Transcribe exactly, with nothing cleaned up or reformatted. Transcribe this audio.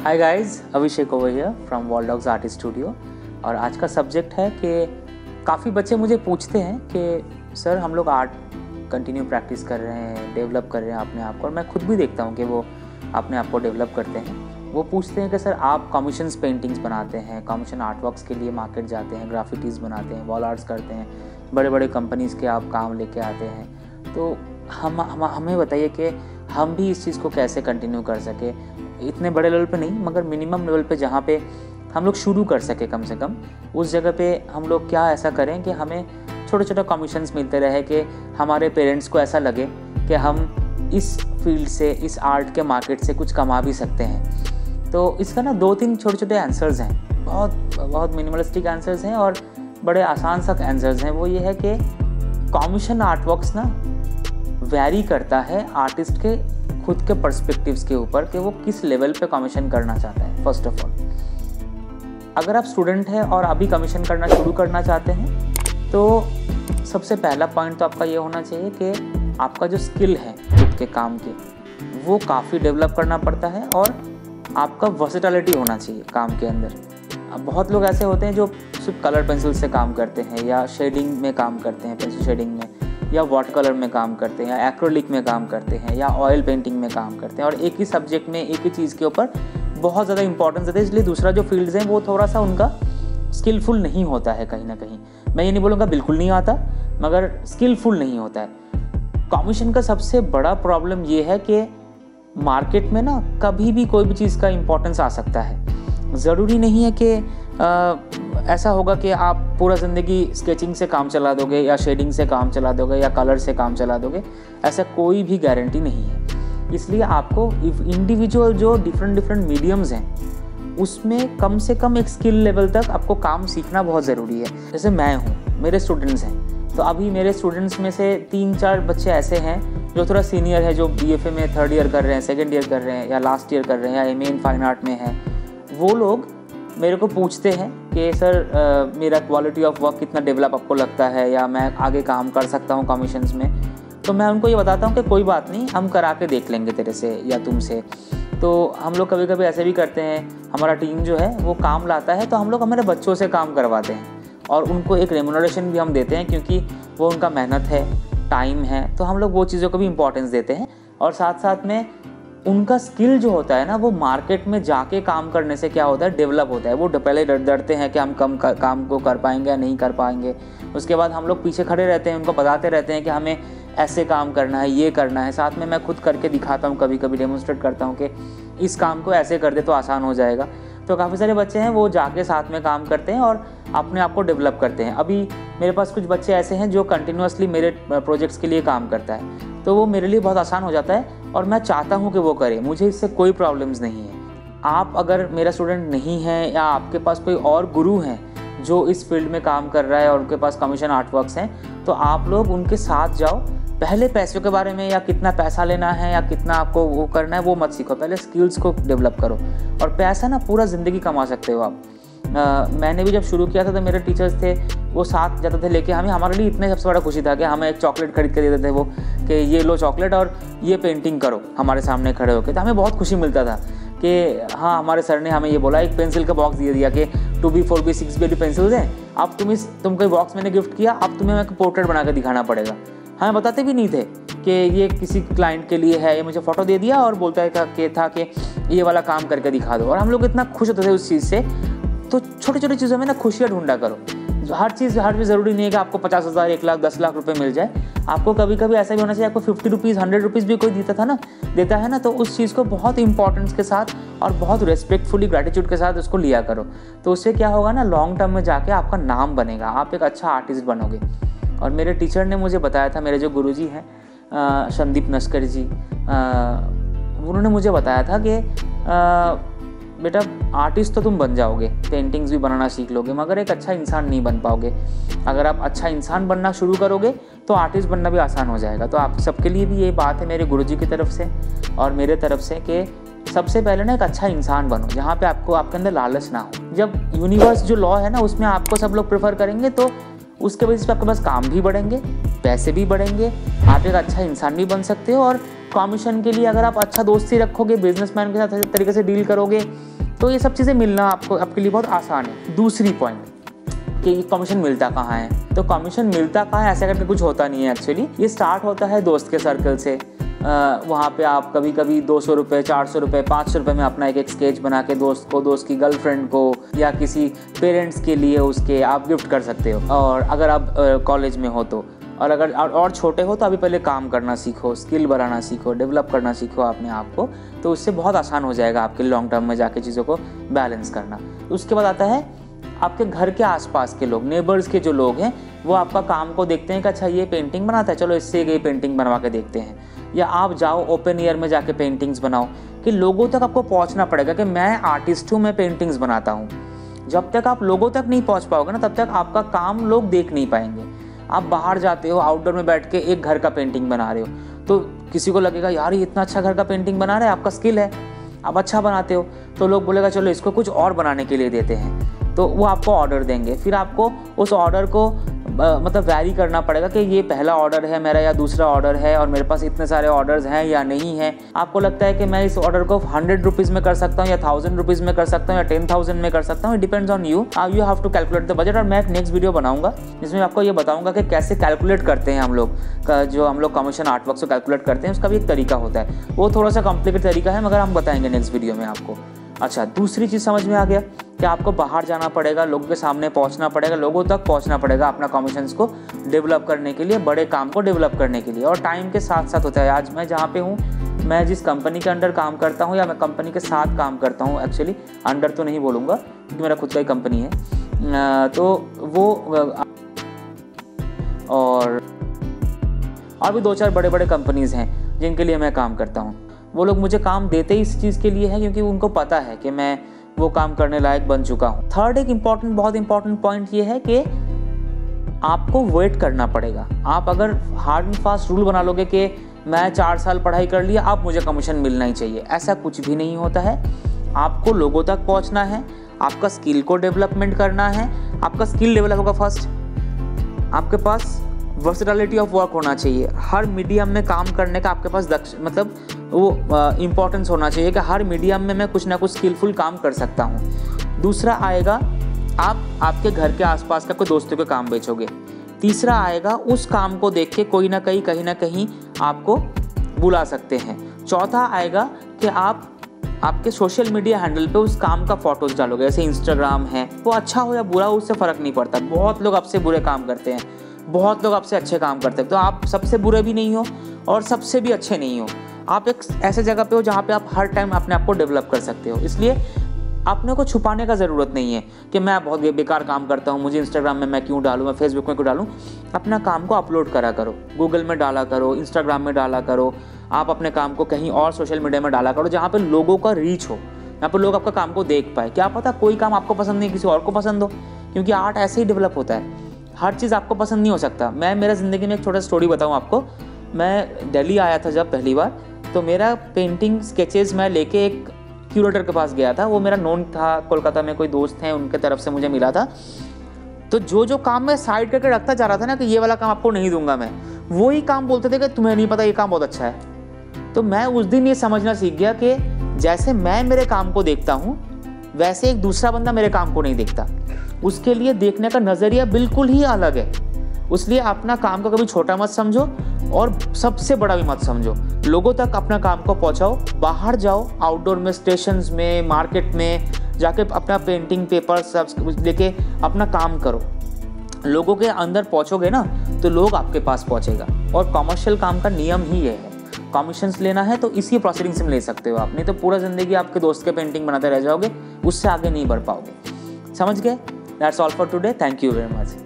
Hi guys, Abhishek over here from Walldogs art studio. और आज का सब्जेक्ट है कि काफ़ी बच्चे मुझे पूछते हैं कि सर हम लोग आर्ट कंटिन्यू प्रैक्टिस कर रहे हैं, डेवलप कर रहे हैं अपने आप को, और मैं खुद भी देखता हूँ कि वो अपने आप को डेवलप करते हैं। वो पूछते हैं कि सर आप कमीशंस पेंटिंग्स बनाते हैं, कमीशन आर्टवर्क्स के लिए मार्केट जाते हैं, ग्राफिटीज़ बनाते हैं, वॉल आर्ट्स करते हैं, बड़े बड़े कंपनीज़ के आप काम लेके आते हैं, तो हम, हम हमें बताइए कि हम भी इस चीज़ को कैसे कंटिन्यू कर सके। इतने बड़े लेवल पे नहीं मगर मिनिमम लेवल पे जहाँ पे हम लोग शुरू कर सके, कम से कम उस जगह पे हम लोग क्या ऐसा करें कि हमें छोटे छोटे कमीशंस मिलते रहे, कि हमारे पेरेंट्स को ऐसा लगे कि हम इस फील्ड से, इस आर्ट के मार्केट से कुछ कमा भी सकते हैं। तो इसका ना दो तीन छोटे छोटे आंसर्स हैं, बहुत बहुत मिनिमलिस्टिक आंसर्स हैं और बड़े आसान सा आंसर्स हैं। वो ये है कि कमीशन आर्टवर्क्स ना वैरी करता है आर्टिस्ट के खुद के पर्सपेक्टिव्स के ऊपर कि वो किस लेवल पे कमीशन करना चाहता है। फर्स्ट ऑफ ऑल, अगर आप स्टूडेंट हैं और अभी कमीशन करना शुरू करना चाहते हैं तो सबसे पहला पॉइंट तो आपका ये होना चाहिए कि आपका जो स्किल है खुद के काम की, वो काफ़ी डेवलप करना पड़ता है और आपका वर्सेटैलिटी होना चाहिए काम के अंदर। अब बहुत लोग ऐसे होते हैं जो सिर्फ कलर पेंसिल से काम करते हैं, या शेडिंग में काम करते हैं, पेंसिल शेडिंग में, या वाटर कलर में काम करते हैं, या एक्रेलिक में काम करते हैं, या ऑयल पेंटिंग में काम करते हैं, और एक ही सब्जेक्ट में एक ही चीज़ के ऊपर बहुत ज़्यादा इंपॉर्टेंस देते हैं। इसलिए दूसरा जो फील्ड्स हैं वो थोड़ा सा उनका स्किलफुल नहीं होता है कहीं ना कहीं। मैं ये नहीं बोलूँगा बिल्कुल नहीं आता, मगर स्किलफुल नहीं होता है। कमीशन का सबसे बड़ा प्रॉब्लम ये है कि मार्केट में ना कभी भी कोई भी चीज़ का इम्पोर्टेंस आ सकता है। ज़रूरी नहीं है कि आ, ऐसा होगा कि आप पूरा ज़िंदगी स्केचिंग से काम चला दोगे, या शेडिंग से काम चला दोगे, या कलर से काम चला दोगे। ऐसा कोई भी गारंटी नहीं है। इसलिए आपको इंडिविजुअल जो डिफरेंट डिफरेंट मीडियम्स हैं उसमें कम से कम एक स्किल लेवल तक आपको काम सीखना बहुत ज़रूरी है। जैसे मैं हूँ, मेरे स्टूडेंट्स हैं, तो अभी मेरे स्टूडेंट्स में से तीन चार बच्चे ऐसे हैं जो थोड़ा सीनियर है, जो बीएफए में थर्ड ईयर कर रहे हैं, सेकेंड ईयर कर रहे हैं, या लास्ट ईयर कर रहे हैं, या एमए इन फाइन आर्ट में है। वो लोग मेरे को पूछते हैं कि सर आ, मेरा क्वालिटी ऑफ वर्क कितना डेवलप आपको लगता है, या मैं आगे काम कर सकता हूँ कमीशंस में। तो मैं उनको ये बताता हूँ कि कोई बात नहीं, हम करा के देख लेंगे तेरे से या तुमसे। तो हम लोग कभी कभी ऐसे भी करते हैं, हमारा टीम जो है वो काम लाता है तो हम लोग हमारे बच्चों से काम करवाते हैं, और उनको एक रेम्यूनरेशन भी हम देते हैं, क्योंकि वो उनका मेहनत है, टाइम है, तो हम लोग वो चीज़ों को भी इम्पोर्टेंस देते हैं। और साथ साथ में उनका स्किल जो होता है ना, वो मार्केट में जाके काम करने से क्या होता है, डेवलप होता है। वो पहले डरते हैं कि हम कम का, काम को कर पाएंगे या नहीं कर पाएंगे। उसके बाद हम लोग पीछे खड़े रहते हैं, उनको बताते रहते हैं कि हमें ऐसे काम करना है, ये करना है। साथ में मैं खुद करके दिखाता हूँ, कभी कभी डेमोन्स्ट्रेट करता हूँ कि इस काम को ऐसे कर दे तो आसान हो जाएगा। तो काफ़ी सारे बच्चे हैं वो जाके साथ में काम करते हैं और अपने आप को डेवलप करते हैं। अभी मेरे पास कुछ बच्चे ऐसे हैं जो कंटिन्यूसली मेरे प्रोजेक्ट्स के लिए काम करता है, तो वो मेरे लिए बहुत आसान हो जाता है और मैं चाहता हूँ कि वो करे। मुझे इससे कोई प्रॉब्लम्स नहीं है। आप अगर मेरा स्टूडेंट नहीं है, या आपके पास कोई और गुरु हैं जो इस फील्ड में काम कर रहा है और उनके पास कमीशन आर्टवर्क्स हैं, तो आप लोग उनके साथ जाओ। पहले पैसों के बारे में, या कितना पैसा लेना है, या कितना आपको वो करना है, वो मत सीखो। पहले स्किल्स को डेवलप करो। और पैसा ना पूरा ज़िंदगी कमा सकते हो आप। आ, मैंने भी जब शुरू किया था तो मेरे टीचर्स थे, वो साथ जाते थे लेके। हमें हमारे लिए इतने सबसे बड़ा खुशी था कि हमें एक चॉकलेट खरीद के देते थे वो, कि ये लो चॉकलेट और ये पेंटिंग करो हमारे सामने खड़े होकर। तो हमें बहुत खुशी मिलता था कि हाँ, हमारे सर ने हमें ये बोला, एक पेंसिल का बॉक्स दे दिया कि two B four B six B pencils हैं, अब तुम इस तुम कोई बॉक्स मैंने गिफ्ट किया, अब तुम्हें मैं पोर्ट्रेट बना कर दिखाना पड़ेगा। हमें बताते भी नहीं थे कि ये किसी क्लाइंट के लिए है। ये मुझे फ़ोटो दे दिया और बोलता था कि था कि ये वाला काम करके दिखा दो, और हम लोग इतना खुश होते थे उस चीज़ से। तो छोटी छोटी चीज़ों में ना खुशियाँ ढूंढा करो। हर चीज़ हर चीज़ ज़रूरी नहीं है कि आपको पचास हज़ार एक लाख दस लाख रुपए मिल जाए। आपको कभी कभी ऐसा भी होना चाहिए, आपको फिफ्टी रुपीज़ हंड्रेड रुपीज़ भी कोई देता था ना देता है ना, तो उस चीज़ को बहुत इंपॉर्टेंस के साथ और बहुत रेस्पेक्टफुली, ग्रैटिट्यूड के साथ उसको लिया करो। तो उससे क्या होगा ना, लॉन्ग टर्म में जाके आपका नाम बनेगा, आप एक अच्छा आर्टिस्ट बनोगे। और मेरे टीचर ने मुझे बताया था, मेरे जो गुरुजी हैं संदीप नस्कर जी, उन्होंने मुझे बताया था कि बेटा आर्टिस्ट तो तुम बन जाओगे, पेंटिंग्स भी बनाना सीख लोगे, मगर एक अच्छा इंसान नहीं बन पाओगे। अगर आप अच्छा इंसान बनना शुरू करोगे तो आर्टिस्ट बनना भी आसान हो जाएगा। तो आप सबके लिए भी ये बात है मेरे गुरुजी की तरफ से और मेरे तरफ से कि सबसे पहले ना एक अच्छा इंसान बनो, जहाँ पे आपको आपके अंदर लालच ना हो। जब यूनिवर्स जो लॉ है ना, उसमें आपको सब लोग प्रेफर करेंगे, तो उसके वजह से आपके पास काम भी बढ़ेंगे, पैसे भी बढ़ेंगे, आप एक अच्छा इंसान भी बन सकते हो और कमीशन के लिए अगर आप अच्छा दोस्ती रखोगे, बिजनेसमैन के साथ अच्छे तरीके से डील करोगे, तो ये सब चीज़ें मिलना आपको आपके लिए बहुत आसान है। दूसरी पॉइंट कि कमीशन मिलता कहाँ है, तो कमीशन मिलता कहाँ है ऐसा करके कुछ होता नहीं है एक्चुअली। ये स्टार्ट होता है दोस्त के सर्कल से। वहाँ पे आप कभी कभी दो सौ रुपये, चार सौ रुपये, पाँच सौ रुपये में अपना एक एक स्केच बना के दोस्त को, दोस्त की गर्लफ्रेंड को या किसी पेरेंट्स के लिए उसके आप गिफ्ट कर सकते हो। और अगर आप कॉलेज में हो तो, और अगर और छोटे हो तो अभी पहले काम करना सीखो, स्किल बढ़ाना सीखो, डेवलप करना सीखो अपने आप को, तो उससे बहुत आसान हो जाएगा आपके लॉन्ग टर्म में जाके चीज़ों को बैलेंस करना। उसके बाद आता है आपके घर के आसपास के लोग, नेबर्स के जो लोग हैं, वो आपका काम को देखते हैं कि अच्छा ये पेंटिंग बनाता है, चलो इससे ये पेंटिंग बनवा के देखते हैं। या आप जाओ ओपन एयर में जाके पेंटिंग्स बनाओ, कि लोगों तक आपको पहुंचना पड़ेगा कि मैं आर्टिस्ट हूँ, मैं पेंटिंग्स बनाता हूँ। जब तक आप लोगों तक नहीं पहुँच पाओगे ना, तब तक आपका काम लोग देख नहीं पाएंगे। आप बाहर जाते हो, आउटडोर में बैठ के एक घर का पेंटिंग बना रहे हो, तो किसी को लगेगा यार ये इतना अच्छा घर का पेंटिंग बना रहे हैं, आपका स्किल है, आप अच्छा बनाते हो, तो लोग बोलेगा चलो इसको कुछ और बनाने के लिए देते हैं, तो वो आपको ऑर्डर देंगे। फिर आपको उस ऑर्डर को आ, मतलब वैरी करना पड़ेगा कि ये पहला ऑर्डर है मेरा या दूसरा ऑर्डर है, और मेरे पास इतने सारे ऑर्डर्स हैं या नहीं है। आपको लगता है कि मैं इस ऑर्डर को हंड्रेड रुपीज़ में कर सकता हूँ या थाउजेंड रुपीज़ में कर सकता हूँ या टेन थाउजेंड में कर सकता हूँ, it depends on you. You have to calculate the budget. और मैं एक नेक्स्ट वीडियो बनाऊंगा जिसमें आपको ये बताऊंगा कि कैसे कैलकुलेट करते हैं हम लोग का, जो हम लोग कमीशन आर्ट वर्क से कैलकुलेट करते हैं, उसका भी एक तरीका होता है। वो थोड़ा सा कॉम्प्लिकेटेड तरीका है, मगर हम बताएंगे नेक्स्ट वीडियो में आपको। अच्छा, दूसरी चीज़ समझ में आ गया कि आपको बाहर जाना पड़ेगा, लोगों के सामने पहुंचना पड़ेगा, लोगों तक पहुंचना पड़ेगा अपना कमीशंस को डेवलप करने के लिए, बड़े काम को डेवलप करने के लिए। और टाइम के साथ साथ होता है। आज मैं जहाँ पे हूँ, मैं जिस कंपनी के अंडर काम करता हूँ या मैं कंपनी के साथ काम करता हूँ, एक्चुअली अंडर तो नहीं बोलूँगा क्योंकि मेरा खुद का ही कंपनी है, तो वो और और भी दो चार बड़े बड़े कंपनीज़ हैं जिनके लिए मैं काम करता हूँ। वो लोग मुझे काम देते ही इस चीज़ के लिए है क्योंकि उनको पता है कि मैं वो काम करने लायक बन चुका हूँ। थर्ड एक इम्पॉर्टेंट बहुत इंपॉर्टेंट पॉइंट ये है कि आपको वेट करना पड़ेगा। आप अगर हार्ड एंड फास्ट रूल बना लोगे कि मैं चार साल पढ़ाई कर लिया, आप मुझे कमीशन मिलना ही चाहिए, ऐसा कुछ भी नहीं होता है। आपको लोगों तक पहुँचना है, आपका स्किल को डेवलपमेंट करना है, आपका स्किल डेवलप होगा फर्स्ट, आपके पास वर्सेटिलिटी ऑफ वर्क होना चाहिए, हर मीडियम में काम करने का आपके पास दक्ष मतलब वो इम्पोर्टेंस होना चाहिए कि हर मीडियम में मैं कुछ ना कुछ स्किलफुल काम कर सकता हूँ। दूसरा आएगा आप आपके घर के आसपास का कोई दोस्तों के काम बेचोगे। तीसरा आएगा उस काम को देख के कोई ना कहीं कहीं ना कहीं आपको बुला सकते हैं। चौथा आएगा कि आप आपके सोशल मीडिया हैंडल पे उस काम का फोटोज डालोगे, जैसे इंस्टाग्राम है, वो अच्छा हो या बुरा उससे फ़र्क नहीं पड़ता। बहुत लोग आपसे बुरे काम करते हैं, बहुत लोग आपसे अच्छे काम करते हैं, तो आप सबसे बुरे भी नहीं हो और सबसे भी अच्छे नहीं हो। आप एक ऐसे जगह पे हो जहाँ पे आप हर टाइम अपने आप को डेवलप कर सकते हो। इसलिए अपने को छुपाने का ज़रूरत नहीं है कि मैं बहुत बेकार काम करता हूँ, मुझे इंस्टाग्राम में मैं क्यों डालूँ, मैं फेसबुक में क्यों डालूँ। अपना काम को अपलोड करा करो, गूगल में डाला करो, इंस्टाग्राम में डाला करो, आप अपने काम को कहीं और सोशल मीडिया में डाला करो जहाँ पे लोगों का रीच हो, यहाँ पर लोग आपका काम को देख पाए। क्या पता कोई काम आपको पसंद नहीं किसी और को पसंद हो, क्योंकि आर्ट ऐसे ही डेवलप होता है। हर चीज़ आपको पसंद नहीं हो सकता। मैं मेरा ज़िंदगी में एक छोटा स्टोरी बताऊँ आपको। मैं दिल्ली आया था जब पहली बार, तो मेरा पेंटिंग स्केचेस मैं लेके एक क्यूरेटर के पास गया था। वो मेरा नोन था, कोलकाता में कोई दोस्त हैं, उनके तरफ से मुझे मिला था। तो जो जो काम मैं साइड करके रखता जा रहा था ना कि ये वाला काम आपको नहीं दूंगा मैं, वो ही काम बोलते थे कि तुम्हें नहीं पता ये काम बहुत अच्छा है। तो मैं उस दिन ये समझना सीख गया कि जैसे मैं मेरे काम को देखता हूँ वैसे एक दूसरा बंदा मेरे काम को नहीं देखता। उसके लिए देखने का नज़रिया बिल्कुल ही अलग है। इसलिए अपना काम को कभी छोटा मत समझो और सबसे बड़ा भी मत समझो। लोगों तक अपना काम को पहुंचाओ, बाहर जाओ, आउटडोर में, स्टेशंस में, मार्केट में जाके अपना पेंटिंग पेपर सब लेके अपना काम करो। लोगों के अंदर पहुंचोगे ना तो लोग आपके पास पहुंचेगा। और कमर्शियल काम का नियम ही ये है, कमीशंस लेना है तो इसी प्रोसीडिंग से ले सकते हो आप, नहीं तो पूरा ज़िंदगी आपके दोस्त के पेंटिंग बनाते रह जाओगे, उससे आगे नहीं बढ़ पाओगे। समझ गए? That's all for today. Thank you very much.